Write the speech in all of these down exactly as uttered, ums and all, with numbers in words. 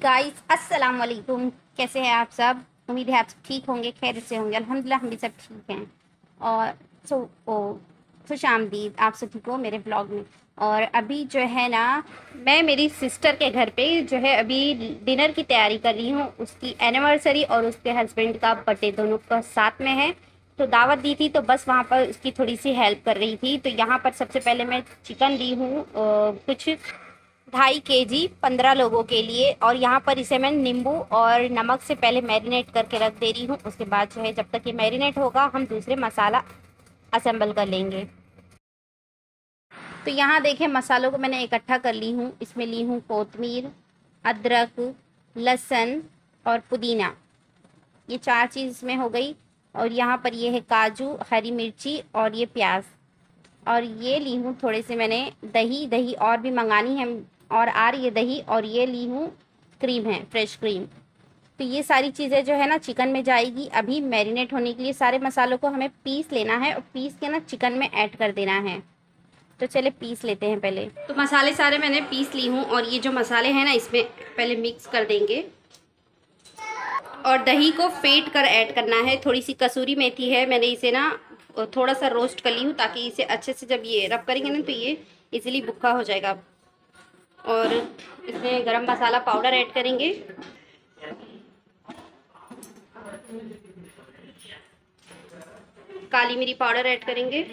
Guys, अस्सलाम वालेकुम। कैसे हैं आप सब? उम्मीद है आप सब ठीक होंगे, खैर से होंगे। अल्हम्दुलिल्लाह हम भी सब ठीक हैं। और सो ओ खुश आमदीद, आप सब ठीक हो मेरे ब्लॉग में। और अभी जो है ना, मैं मेरी सिस्टर के घर पे जो है अभी डिनर की तैयारी कर रही हूँ। उसकी एनिवर्सरी और उसके हस्बैंड का बर्थडे दोनों का साथ में है, तो दावत दी थी, तो बस वहाँ पर उसकी थोड़ी सी हेल्प कर रही थी। तो यहाँ पर सबसे पहले मैं चिकन ली हूँ कुछ ढाई के जी पंद्रह लोगों के लिए। और यहाँ पर इसे मैं नींबू और नमक से पहले मैरिनेट करके रख दे रही हूँ। उसके बाद जो है, जब तक ये मैरिनेट होगा, हम दूसरे मसाला असेंबल कर लेंगे। तो यहाँ देखें, मसालों को मैंने इकट्ठा कर ली हूँ। इसमें ली हूँ कोतमीर, अदरक, लहसुन और पुदीना, ये चार चीज़ इसमें हो गई। और यहाँ पर ये है काजू, हरी मिर्ची और ये प्याज। और ये ली हूँ थोड़े से मैंने दही, दही और भी मंगानी है और आ रही है दही। और ये ली हूँ क्रीम है, फ्रेश क्रीम। तो ये सारी चीज़ें जो है ना चिकन में जाएगी। अभी मैरिनेट होने के लिए सारे मसालों को हमें पीस लेना है और पीस के ना चिकन में ऐड कर देना है। तो चले पीस लेते हैं पहले। तो मसाले सारे मैंने पीस ली हूँ और ये जो मसाले हैं ना, इसमें पहले मिक्स कर देंगे। और दही को फेंट कर ऐड करना है। थोड़ी सी कसूरी मेथी है, मैंने इसे ना थोड़ा सा रोस्ट कर ली हूँ, ताकि इसे अच्छे से जब ये रब करेंगे ना तो ये इजीली बुक्का हो जाएगा। और इसमें गरम मसाला पाउडर ऐड करेंगे, काली मिरी पाउडर ऐड करेंगे।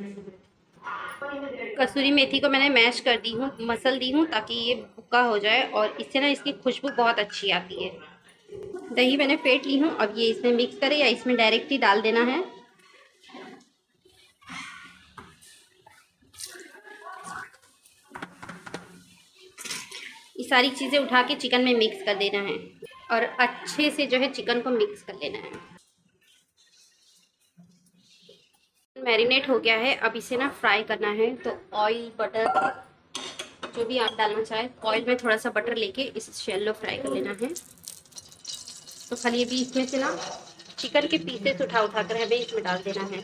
कसूरी मेथी को मैंने मैश कर दी हूँ, मसल दी हूँ, ताकि ये बुक्का हो जाए और इससे ना इसकी खुशबू बहुत अच्छी आती है। दही मैंने फेंट ली हूँ, अब ये इसमें मिक्स करें या इसमें डायरेक्ट ही डाल देना है। ये सारी चीज़ें उठा के चिकन में मिक्स कर देना है और अच्छे से जो है चिकन को मिक्स कर लेना है। मैरिनेट हो गया है, अब इसे ना फ्राई करना है। तो ऑयल, बटर, जो भी आप डालना चाहें, ऑयल में थोड़ा सा बटर लेके इसे शैलो फ्राई कर लेना है। तो खाली अभी इसमें से ना चिकन के पीसेस उठा उठा कर हमें इसमें डाल देना है।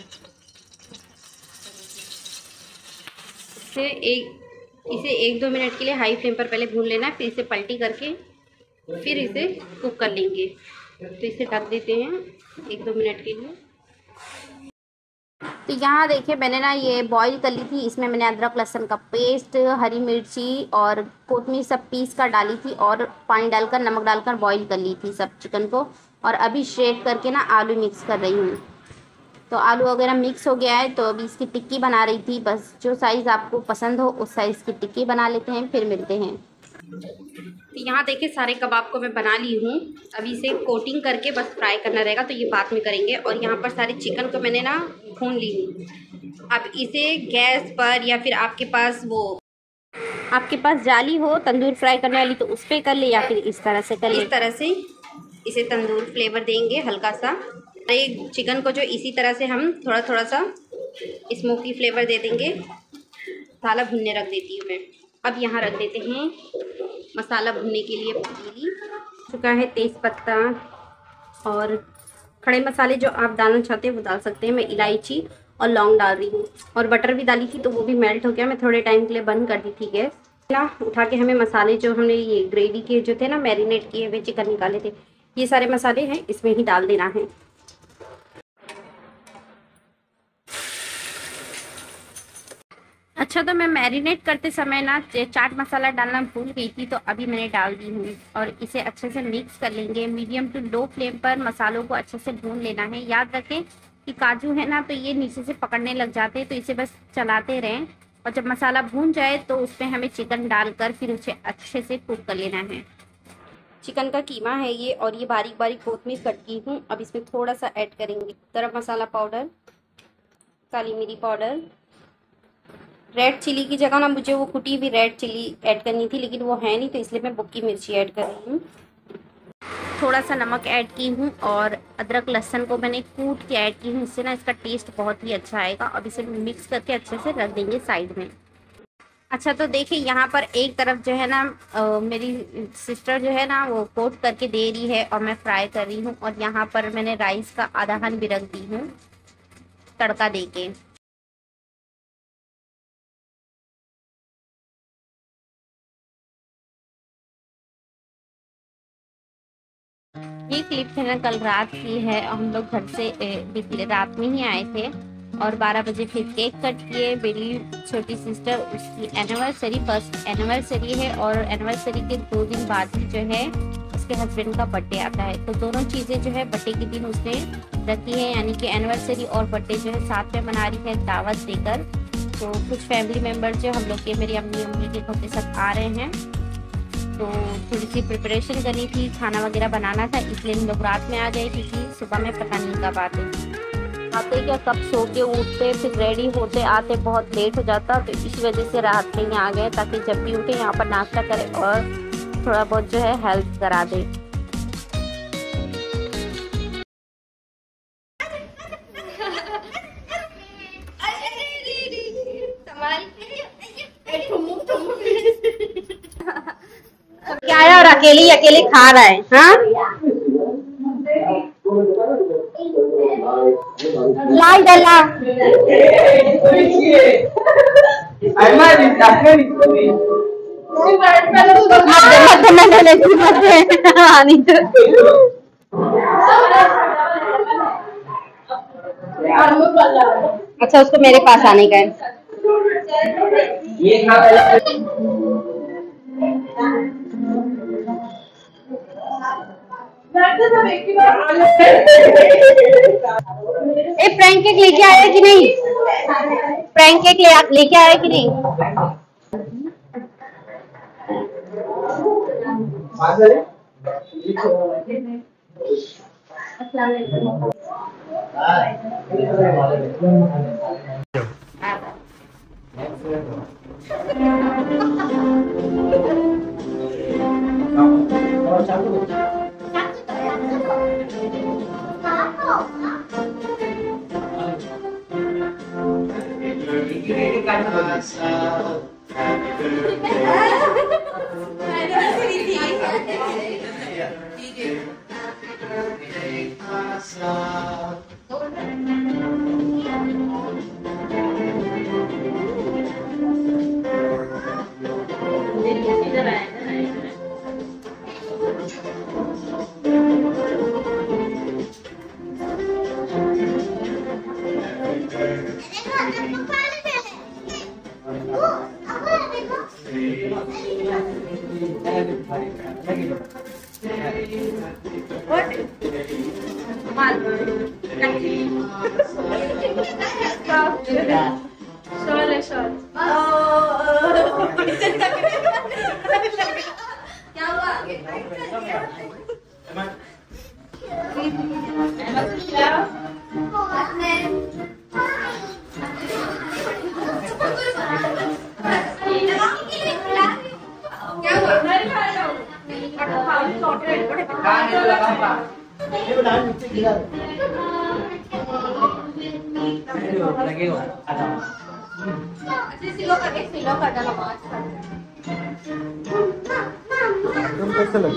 इसे एक इसे एक दो मिनट के लिए हाई फ्लेम पर पहले भून लेना है, फिर इसे पलटी करके फिर इसे कुक कर लेंगे। तो इसे ढक देते हैं एक दो मिनट के लिए। तो यहाँ देखिए, मैंने ना ये बॉईल कर ली थी। इसमें मैंने अदरक लहसुन का पेस्ट, हरी मिर्ची और कोतमीर सब पीस कर डाली थी और पानी डालकर, नमक डालकर बॉईल कर ली थी सब चिकन को। और अभी श्रेड करके ना आलू मिक्स कर रही हूँ। तो आलू वगैरह मिक्स हो गया है, तो अभी इसकी टिक्की बना रही थी। बस जो साइज़ आपको पसंद हो उस साइज़ की टिक्की बना लेते हैं, फिर मिलते हैं। तो यहाँ देखिए, सारे कबाब को मैं बना ली हूँ। अभी इसे कोटिंग करके बस फ्राई करना रहेगा, तो ये बाद में करेंगे। और यहाँ पर सारे चिकन को मैंने ना भून ली हूँ। अब इसे गैस पर या फिर आपके पास वो आपके पास जाली हो तंदूर फ्राई करने वाली, तो उस पर कर ले, या फिर इस तरह से कर ले। इस तरह से इसे तंदूर फ्लेवर देंगे हल्का सा। एक चिकन को जो इसी तरह से हम थोड़ा थोड़ा सा स्मोकी फ्लेवर दे देंगे। मसाला भुनने रख देती हूँ मैं। अब यहाँ रख देते हैं मसाला भुनने के लिए पतीली। चुका है तेज़ पत्ता और खड़े मसाले जो आप डालना चाहते हैं वो डाल सकते हैं। मैं इलायची और लौंग डाल रही हूँ और बटर भी डाली थी, तो वो भी मेल्ट हो गया। मैं थोड़े टाइम के लिए बंद कर दी थी गैस ना। उठा के हमें मसाले जो हमने ये ग्रेवी के जो थे ना, मैरिनेट किए हुए चिकन निकाले थे, ये सारे मसाले हैं इसमें ही डाल देना है। अच्छा, तो मैं मैरिनेट करते समय ना चाट मसाला डालना भूल गई थी, तो अभी मैंने डाल दी हूँ। और इसे अच्छे से मिक्स कर लेंगे। मीडियम टू लो फ्लेम पर मसालों को अच्छे से भून लेना है। याद रखें कि काजू है ना, तो ये नीचे से पकड़ने लग जाते हैं, तो इसे बस चलाते रहें। और जब मसाला भून जाए तो उसमें हमें चिकन डालकर फिर उसे अच्छे से कुक कर लेना है। चिकन का कीमा है ये, और ये बारीक बारीक कोतमीर कट की हूँ। अब इसमें थोड़ा सा ऐड करेंगे गरम मसाला पाउडर, काली मिरी पाउडर। रेड चिली की जगह ना मुझे वो कुटी हुई रेड चिली ऐड करनी थी, लेकिन वो है नहीं, तो इसलिए मैं बुक्की मिर्ची ऐड कर रही हूँ। थोड़ा सा नमक ऐड की हूँ और अदरक लहसुन को मैंने कूट के ऐड की हूँ। इससे ना इसका टेस्ट बहुत ही अच्छा आएगा। अब इसे मिक्स करके अच्छे से रख देंगे साइड में। अच्छा, तो देखिए यहाँ पर एक तरफ जो है ना अ, मेरी सिस्टर जो है ना वो कोट करके दे रही है और मैं फ्राई कर रही हूँ। और यहाँ पर मैंने राइस का आधा हन भी रख दी हूँ तड़का दे के। ये क्लिप है ना कल रात की है। हम लोग घर से बीती रात में ही आए थे और बारह बजे फिर केक कट किए। मेरी छोटी सिस्टर, उसकी एनिवर्सरी, फर्स्ट एनिवर्सरी है और एनिवर्सरी के दो दिन बाद ही जो है उसके हस्बैंड का बर्थडे आता है। तो दोनों चीज़ें जो है बर्थडे के दिन उसने रखी है, यानी कि एनिवर्सरी और बर्थडे जो है साथ में मना रही है दावत देकर। तो कुछ फैमिली मेम्बर जो हम लोग के, मेरी अम्मी अम्मी के घर के सब आ रहे हैं, तो थोड़ी सी प्रिपरेशन करनी थी, खाना वगैरह बनाना था, इसलिए हम लोग रात में आ गए क्योंकि सुबह में पता नहीं कब आते आते क्या कब सो के उठते, फिर रेडी होते आते बहुत लेट हो जाता। तो इस वजह से रात में ही आ गए ताकि जब भी उठे यहाँ पर नाश्ता करें और थोड़ा बहुत जो है हेल्प करा दे। क्या है और अकेली अकेले खा रहा है। हाँ लाल डला अच्छा, उसको मेरे पास आने का है। ए प्रैंक केक लेके आया कि नहीं? प्रैंक केक ले लेके आया कि नहीं? कैसे लगे?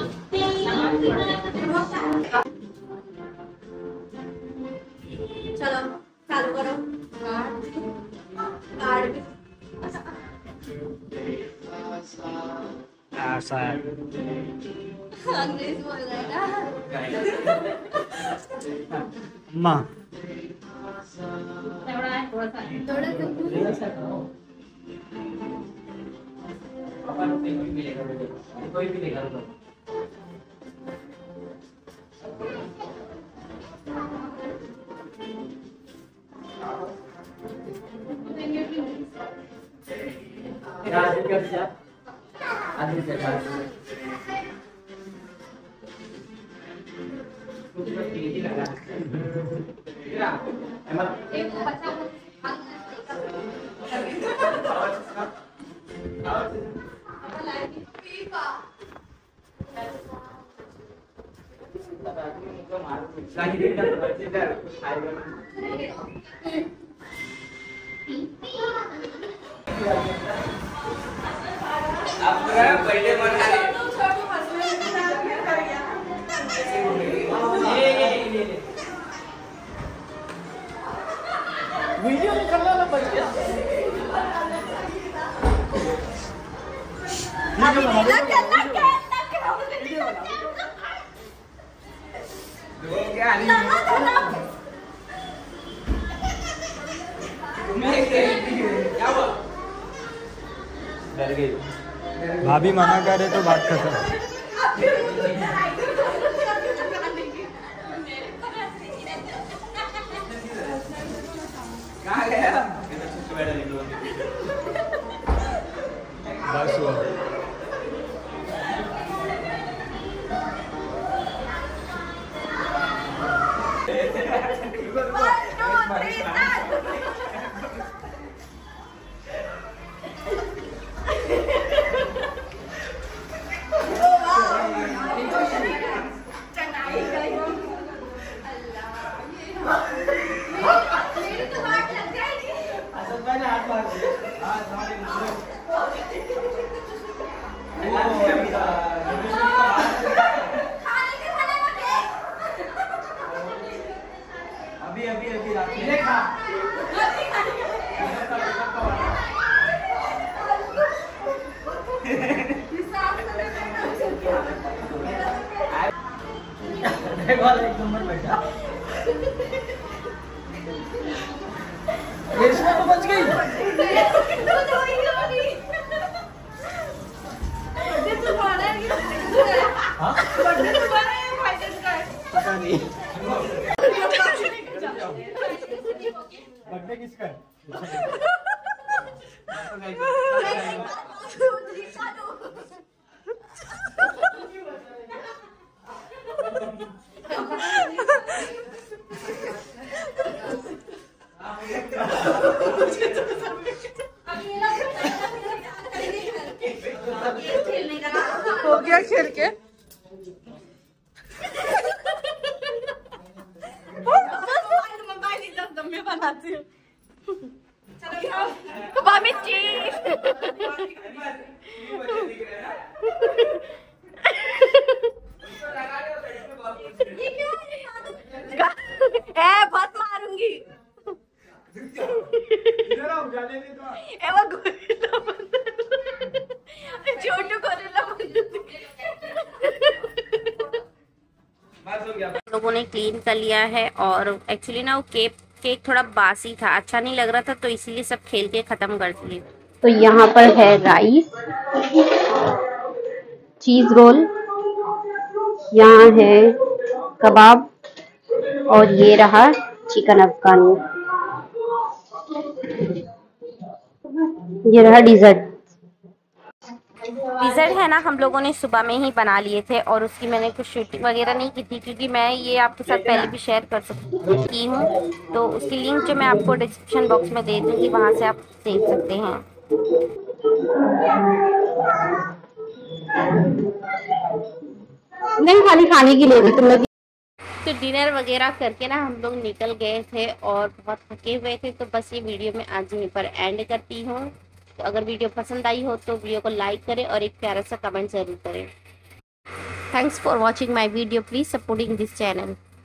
चलो चालू करो। कार्ड ऐसा अंग्रेज बोल रहा है ना। माँ थोड़ा है, थोड़ा सा थोड़ा सा कोई भी लेगा पहले मना वीडियो निकलना ना बच गया। लेके आ रही है। क्या हुआ? डर गई। भाभी मना करे तो बात खत्म। कहाँ गया? बस हुआ। अभी अभी अभी रात में खा। एक नंबर बैठा। रेशमा तो बच गई। हाँ? पता नहीं। बर्थडे किसका है? हो गया खेल के। बनाती हूँ। भाभी चीज। ए बहुत मारूंगी। ए वो गोरिल्ला छोटू गोरिल्ला लोगों ने क्लीन कर लिया है और एक्चुअली ना वो केक केक थोड़ा बासी था, अच्छा नहीं लग रहा था, तो इसीलिए सब खेल के ख़त्म कर दिए। तो यहाँ पर है राइस, चीज़ रोल, यहाँ है कबाब और ये रहा चिकन अफगानी। ये रहा डिज़र्ट। डिज़र्ट है ना हम लोगों ने सुबह में ही बना लिए थे और उसकी मैंने कुछ शूटिंग वगैरह नहीं की थी क्योंकि मैं ये आपके साथ पहले भी शेयर कर सकती की हूँ, तो उसकी लिंक जो मैं आपको डिस्क्रिप्शन बॉक्स में दे दूँगी, वहाँ से आप देख सकते हैं। नहीं खाली खाने की ले तुम लोग। तो डिनर वगैरह करके ना हम लोग निकल गए थे और बहुत थके हुए थे, तो बस ये वीडियो मैं आज यहीं पर एंड करती हूँ। तो अगर वीडियो पसंद आई हो तो वीडियो को लाइक करें और एक प्यारा सा कमेंट ज़रूर करें। Thanks for watching my video, please supporting this channel.